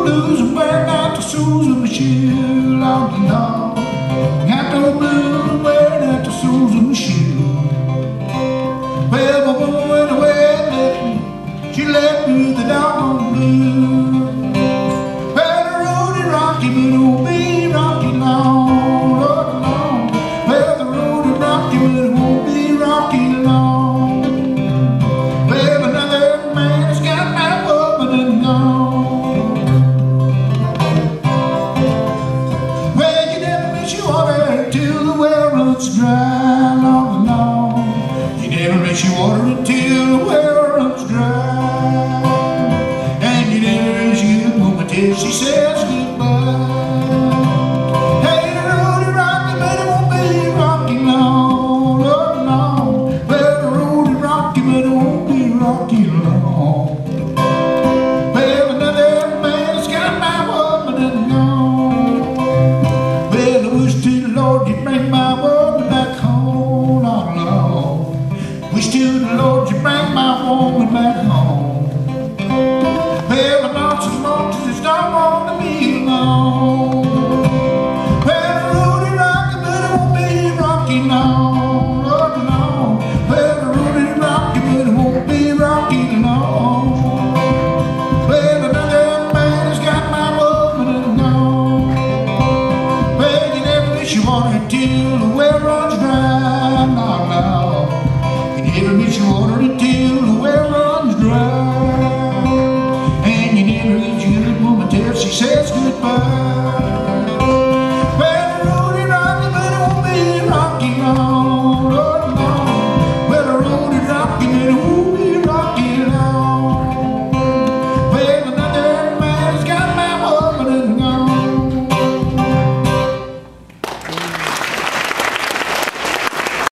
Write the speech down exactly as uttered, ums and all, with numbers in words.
blues and wearing out the soles of my shoe, Lord, Lord. Got no blues and wearing out the soles of my shoe. Well, my woman went away and left me. She left me with the doggone blues. Well, the road is rocky, but it won't be rocky long, Lord, Lord. Well, the road is rocky, but it won't be rocky long. Well, another man's got my woman and gone. Well, you never miss your water till the well runs dry, Lord, Lord. You never miss your water until the well runs dry. And you never miss your woman till she says goodbye. Hey, the road is rocky, but it won't be rocky long, Lord, Lord. Well, the road is rocky, but it won't be rocky long. Well, another man's got my woman and gone. Well, I wish to the Lord you'd bring my woman back home, Lord, Lord. Wish to the Lord you'd bring my woman back home.